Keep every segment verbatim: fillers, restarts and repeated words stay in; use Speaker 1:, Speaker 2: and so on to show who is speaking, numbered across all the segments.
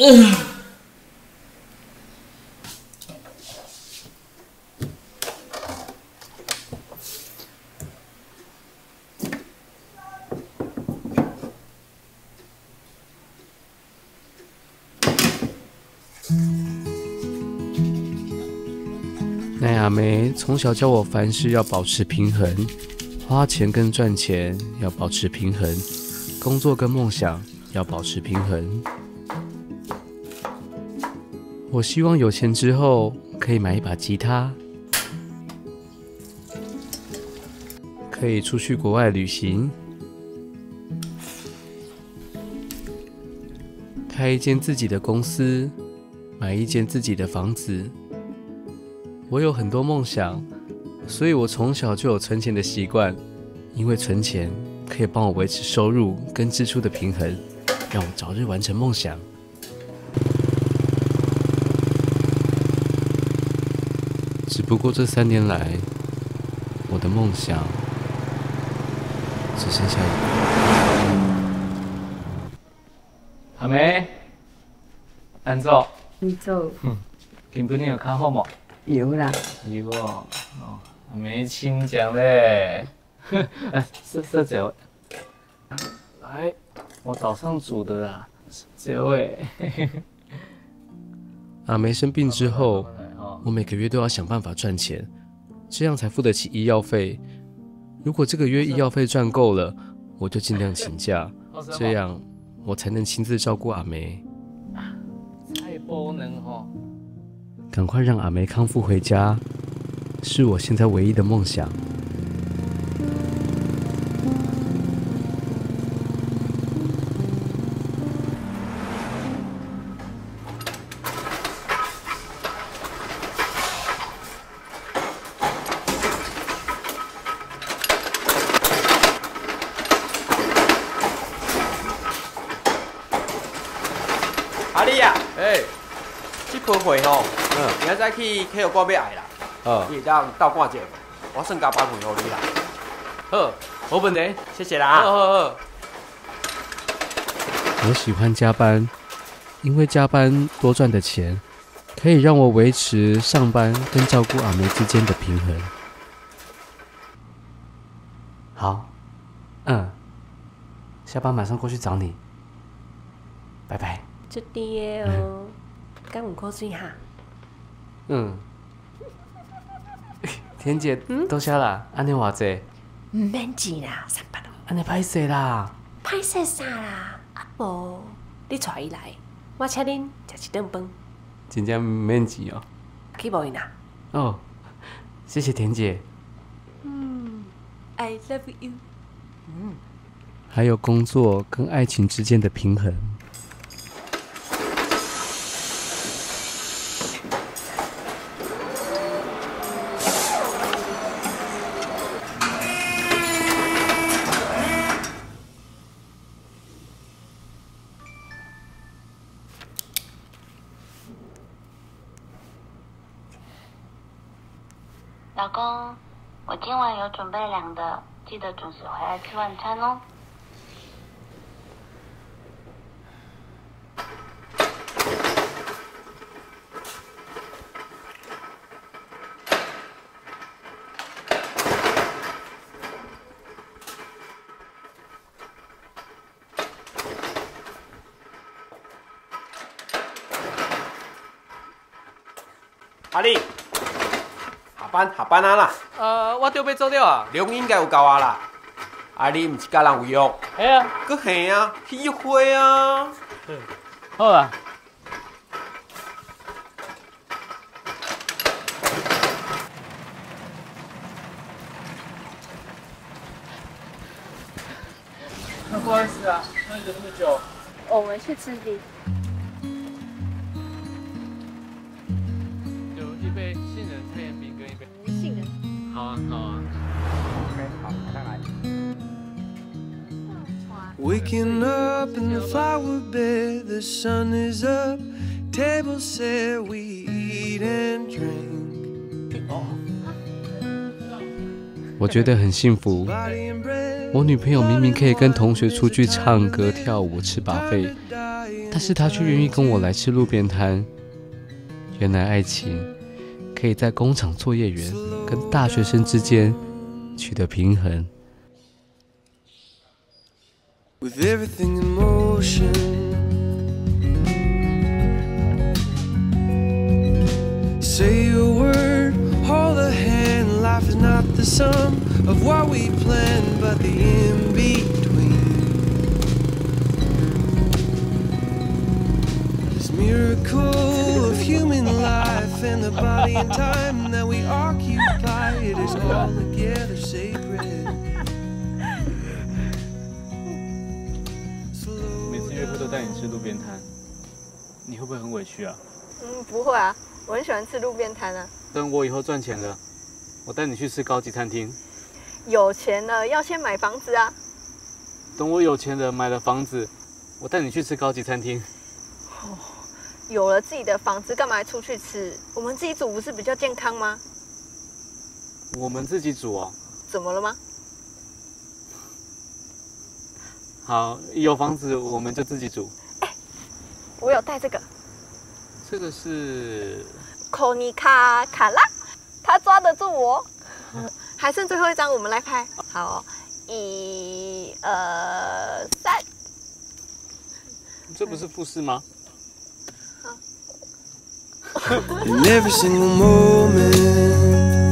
Speaker 1: 奈阿梅从小教我凡事要保持平衡，花钱跟赚钱要保持平衡，工作跟梦想要保持平衡。我希望有钱之后可以买一把吉他，可以出去国外旅行，开一间自己的公司，买一间自己的房子。我有很多梦想，所以我从小就有存钱的习惯，因为存钱可以帮我维持收入跟支出的平衡，让我早日完成梦想。只不过这三年来，我的梦想只剩下一个。阿梅，安怎？
Speaker 2: 你做？
Speaker 1: 嗯，今晡日有较好无？
Speaker 2: 有啦。
Speaker 1: 有哦，哦，阿梅亲讲嘞。哎，这这几位，来，我早上煮的啦，这位。阿梅生病之后，我每个月都要想办法赚钱，这样才付得起医药费。如果这个月医药费赚够了，我就尽量请假，这样我才能亲自照顾阿梅。太不能哦！赶快让阿梅康复回家，是我现在唯一的梦想。
Speaker 3: 阿丽啊，
Speaker 1: 哎，
Speaker 3: 这批货吼，
Speaker 1: 嗯，
Speaker 3: 明仔去客户馆要爱啦，
Speaker 1: 好，
Speaker 3: 你当倒挂者，我算加八份给你啦。
Speaker 1: 好，没问题。
Speaker 3: 谢谢啦。
Speaker 1: 好好好。我喜欢加班，因为加班多赚的钱，可以让我维持上班跟照顾阿梅之间的平衡。好，嗯，下班马上过去找你，拜拜。
Speaker 4: 这低的哦，敢有口水哈？
Speaker 1: 嗯，田姐，多谢啦，安尼偌济？
Speaker 4: 唔免钱啦，三百咯。
Speaker 1: 安尼歹势啦。
Speaker 4: 歹势啥啦？啊无，你带伊来，我请恁食一顿饭。
Speaker 1: 真正唔免钱哦。
Speaker 4: 去无因啊？
Speaker 1: 哦，谢谢田姐。
Speaker 4: 嗯 ，I love you。
Speaker 1: 嗯，还有工作跟爱情之间的平衡。
Speaker 5: 老公，我今晚有准备凉的，记得准时回来吃晚餐哦。
Speaker 3: 阿丽。下班下班啊啦！
Speaker 1: 呃，我就要走了啊。
Speaker 3: 量应该有够啊啦。啊，你毋是甲人有约？
Speaker 1: 嘿啊，
Speaker 3: 搁嘿啊，去约会啊。
Speaker 1: 好啦。不好意思啊，那你等那么久。
Speaker 6: 我们去吃饼。
Speaker 1: 有一杯杏仁太盐饼跟一杯。
Speaker 6: 杏仁。
Speaker 1: 好啊，好啊。
Speaker 3: OK， 好，马上来。
Speaker 7: Waking up in the flower bed, the sun is up, table set, we eat and drink.
Speaker 1: 我觉得很幸福。我女朋友明明可以跟同学出去唱歌、跳舞、吃 buffet， 但是他却愿意跟我来吃路边摊。原来爱情可以在工厂作业员跟大学生之间取得平衡。
Speaker 7: With everything in motion, say a word, hold a hand. Life is not the sum of what we plan, but the in-between. This miracle of human life and the body and time that we occupy, it is all together sacred.
Speaker 2: 每次约会都带你吃路边摊，你会不会很委屈啊？
Speaker 6: 嗯，不会啊，我很喜欢吃路边摊啊。
Speaker 2: 等我以后赚钱了，我带你去吃高级餐厅。
Speaker 6: 有钱了要先买房子啊。
Speaker 2: 等我有钱了买了房子，我带你去吃高级餐厅。
Speaker 6: 哦，有了自己的房子，干嘛还出去吃？我们自己煮不是比较健康吗？
Speaker 2: 我们自己煮哦。
Speaker 6: 怎么了吗？
Speaker 2: 好，有房子我们就自己煮。
Speaker 6: 哎，我有带这个。
Speaker 2: 这个是
Speaker 6: 科尼卡卡拉，他抓得住我。还剩最后一张，我们来拍。好哦，一、二、三。
Speaker 2: 这不是富士吗？
Speaker 7: In every single moment.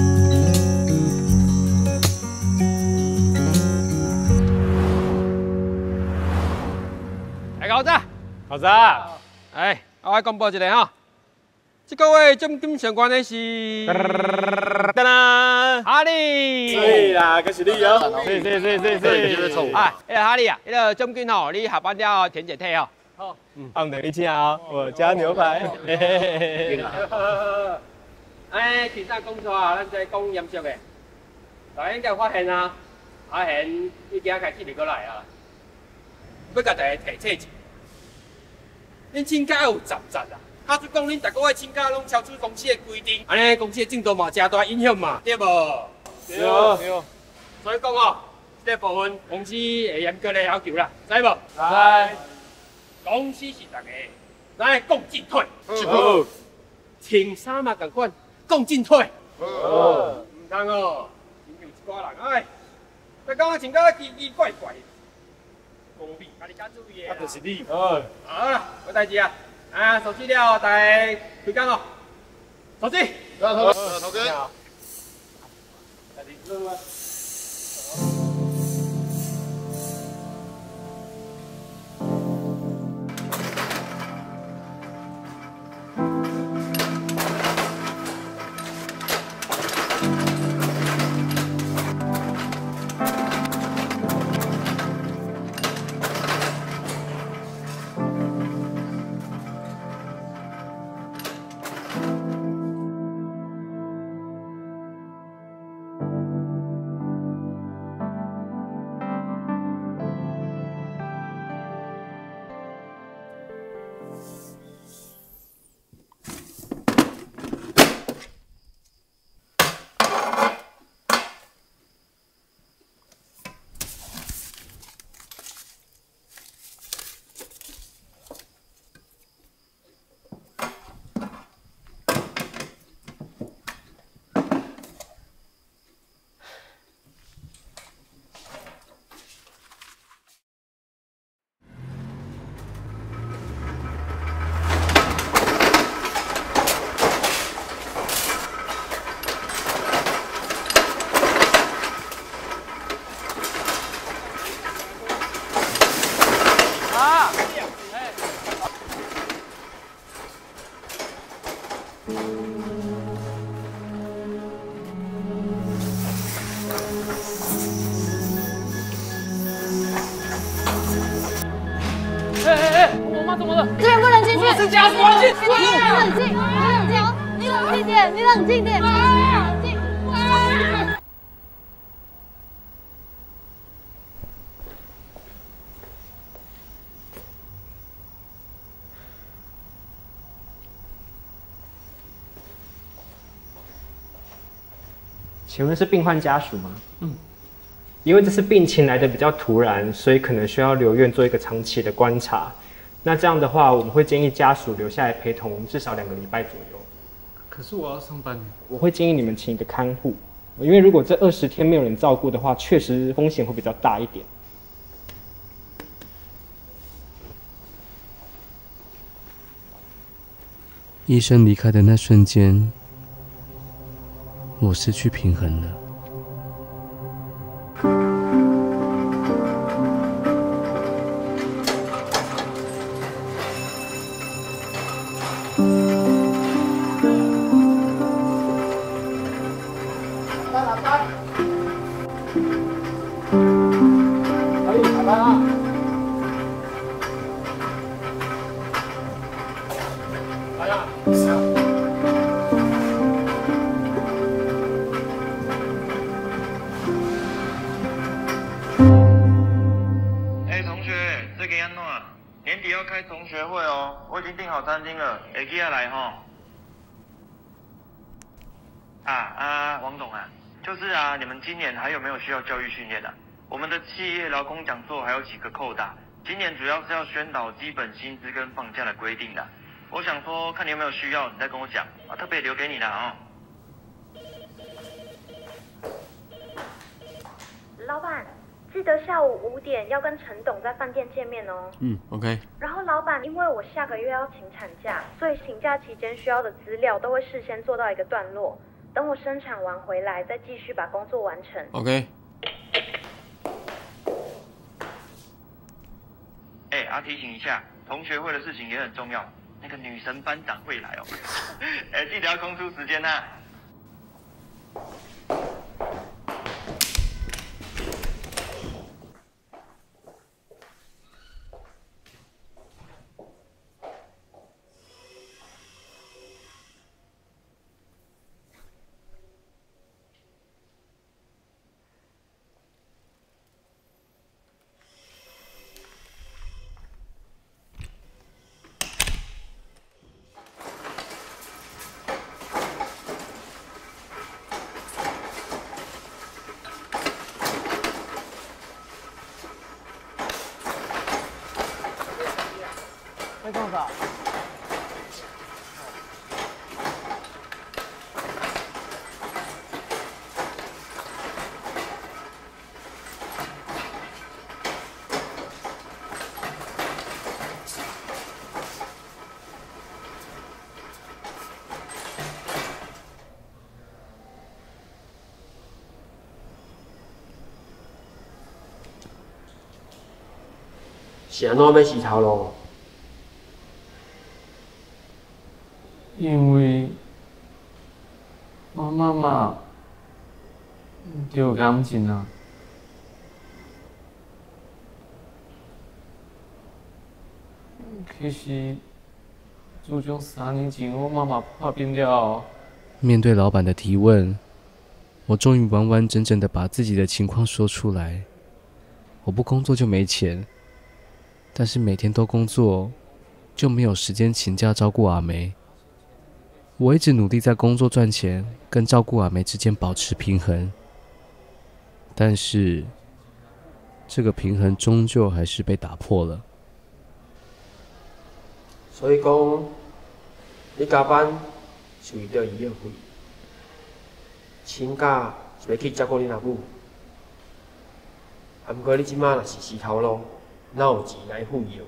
Speaker 3: Hey, 狗仔，狗仔，哎，我来公布一下吼，这个月奖金上悬的是，噔噔，哈利，
Speaker 8: 对啦，这是你哦，
Speaker 3: 是是是是是，哎，那个哈利啊，那个奖金吼，你下班了填解退哦。好，
Speaker 8: 嗯，按等一下啊，我加牛排。嘿嘿嘿嘿。
Speaker 3: 哎，其他讲错啊，咱再讲严肃的。大家应该发现啊，阿贤已经开始袂过来啊。要甲大家提醒一下，恁请假有十十啊。他就讲恁逐个月请假拢超出公司的规定，安尼公司的进度嘛真大影响嘛，对无？
Speaker 8: 对对。
Speaker 3: 所以讲哦，这个部分公司会严格的要求啦，知无？
Speaker 8: 知。
Speaker 3: 公司是大家，咱来共进退。
Speaker 8: 好。
Speaker 3: 穿衫嘛共款，共进退。
Speaker 8: 好。
Speaker 3: 唔通哦，亲像一寡人哎，再讲穿甲奇奇怪怪。 公平，家己较注意的啦。
Speaker 8: 就是你。好。
Speaker 3: 好啦，有代志啊，啊，熟悉了，大家开工哦。熟悉。
Speaker 8: 头头头头哥。
Speaker 3: 家己做啊。
Speaker 9: 这边不能进去！是家属，冷静，你冷静，你冷静点，你冷静点，你冷静。
Speaker 10: 请问是病患家属吗？嗯，因为这次病情来的比较突然，所以可能需要留院做一个长期的观察。 那这样的话，我们会建议家属留下来陪同至少两个礼拜左右。
Speaker 2: 可是我要上班。
Speaker 10: 我会建议你们请一个看护，因为如果这二十天没有人照顾的话，确实风险会比较大一点。
Speaker 1: 医生离开的那瞬间，我失去平衡了。
Speaker 11: 今年还有没有需要教育训练的、啊？我们的企业劳工讲座还有几个扣打，今年主要是要宣导基本薪资跟放假的规定的。我想说，看你有没有需要，你再跟我讲，啊，特别留给你的哦。
Speaker 12: 老板，记得下午五点要跟陈董在饭店见面哦。
Speaker 2: 嗯 ，OK。
Speaker 12: 然后老板，因为我下个月要请产假，所以请假期间需要的资料都会事先做到一个段落。等我生产完回来，再继续把工作完成。
Speaker 2: OK。
Speaker 11: 哎、欸，啊，提醒一下，同学会的事情也很重要，那个女神班长会来哦。哎、欸，记得要空出时间呐、啊。
Speaker 2: 在干啥？
Speaker 13: 是安怎要洗头路？
Speaker 2: 因为我妈妈得癌症啊。其实，自从三年前我妈妈破病了。
Speaker 1: 面对老板的提问，我终于完完整整的把自己的情况说出来。我不工作就没钱，但是每天都工作，就没有时间请假照顾阿梅。我一直努力在工作赚钱跟照顾阿梅之间保持平衡，但是这个平衡终究还是被打破了。
Speaker 13: 所以讲，你加班是为着医药费，请假是要去照顾你阿母。啊，不过你即马若是洗头路，哪有钱来付医药费？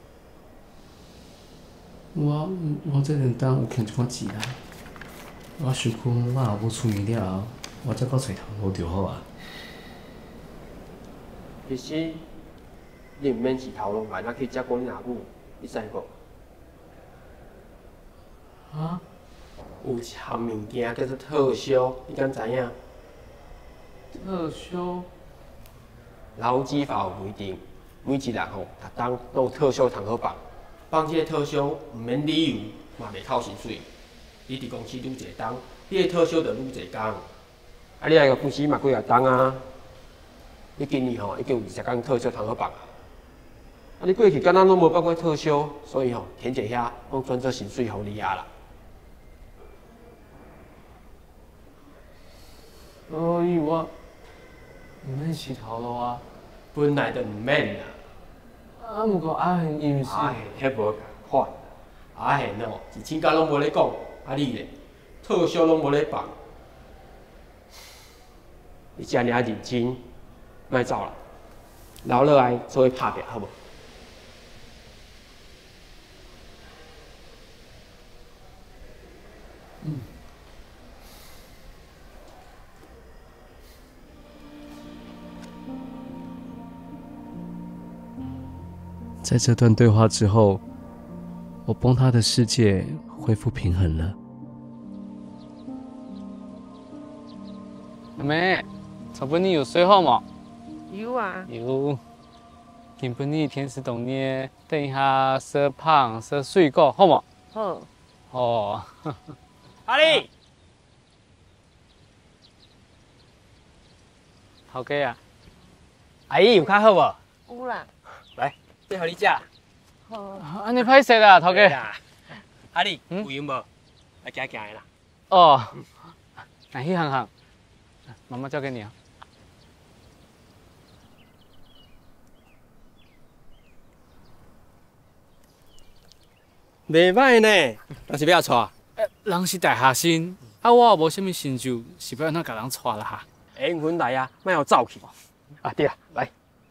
Speaker 1: 我我这两当有欠一寡钱啊，我想讲我后母出院了后，我再到找头路就好啊。
Speaker 13: 其实你毋免洗头路，嘛咱去照顾你阿母，你知无？
Speaker 2: 啊？
Speaker 13: 有一项物件叫做特休，你敢知影？
Speaker 2: 特休？
Speaker 13: 劳基法有规定，每一人吼，逐当都有特休通好放。放这个特休，毋免理由，嘛袂扣薪水。你伫公司愈侪当，你的特休就愈侪工。啊，你来个公司嘛几啊当啊？你今年吼已经有二十工特休通好放啊。啊，你过去敢若拢无放过特休，所以吼填者遐拢转做薪水互你啊啦。
Speaker 2: 所以我毋免洗头路啊。
Speaker 13: 本来就毋免啦。
Speaker 2: 啊，不过阿贤伊毋是，
Speaker 13: 阿贤迄无共款，阿贤哦，一千工拢无咧讲，啊你咧，特休拢无咧放，你遮尔啊认真，莫走啦，留落来做伙拍拼好无？
Speaker 2: 嗯。
Speaker 1: 在这段对话之后，我崩塌的世界恢复平衡了。
Speaker 2: 阿妹，草本你有睡好吗？
Speaker 6: 有啊。
Speaker 2: 有。今本你天时地利，等一下吃胖吃水果好吗？
Speaker 6: 好。
Speaker 2: 哦。
Speaker 3: 阿丽，
Speaker 2: 头家啊，阿姨有较好无？
Speaker 6: 有啦。
Speaker 3: 来。 这互你食。
Speaker 6: 好。
Speaker 2: 安尼歹势啦，头家。
Speaker 3: 阿丽，有闲无？来行行的啦。
Speaker 2: 哦。那去行行，妈妈交给你啊。
Speaker 3: 袂歹呢，但是要带。
Speaker 2: 人是大学生，啊，我也无啥物成就，是要安怎甲人带啦哈？
Speaker 3: 缘分来啊，莫互走去。啊，对啊，来。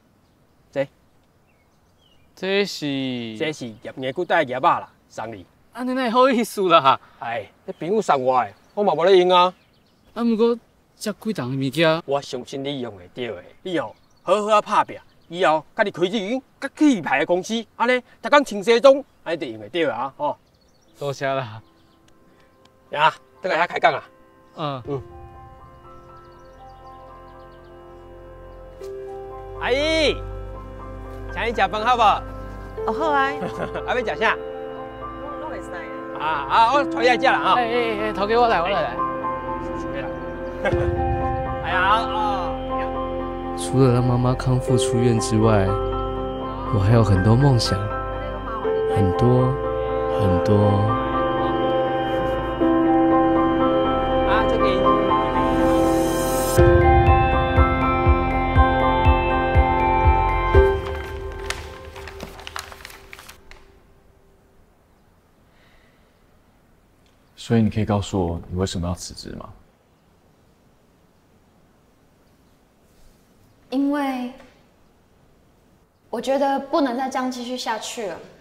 Speaker 2: 这是
Speaker 3: 这是叶叶骨带叶仔啦，送你。
Speaker 2: 安尼哪会好意思啦哈？
Speaker 3: 哎，你朋友送我的，我嘛无咧用啊。
Speaker 2: 啊，不过遮贵重的物件，
Speaker 3: 我相信你用会到的。你哦，好好啊拍拼，以后家己开一间较气派的公司，安尼逐工穿西装，安尼就用会到啊！吼，
Speaker 2: 多谢啦。
Speaker 3: 呀，等下遐开讲啊。
Speaker 2: 嗯嗯。
Speaker 3: 阿姨。 请你食饭好无？
Speaker 6: 哦好啊。
Speaker 3: 啊要食啥？
Speaker 6: 我我袂使。
Speaker 3: 啊啊，我带你来食啦哈。
Speaker 2: 哎哎哎，头家我来我来来。
Speaker 3: 哎呀哦。
Speaker 1: 除了让妈妈康复出院之外，我还有很多梦想，很多很多。
Speaker 3: 啊，这个。
Speaker 14: 所以你可以告诉我，你为什么要辞职吗？
Speaker 9: 因为我觉得不能再这样继续下去了。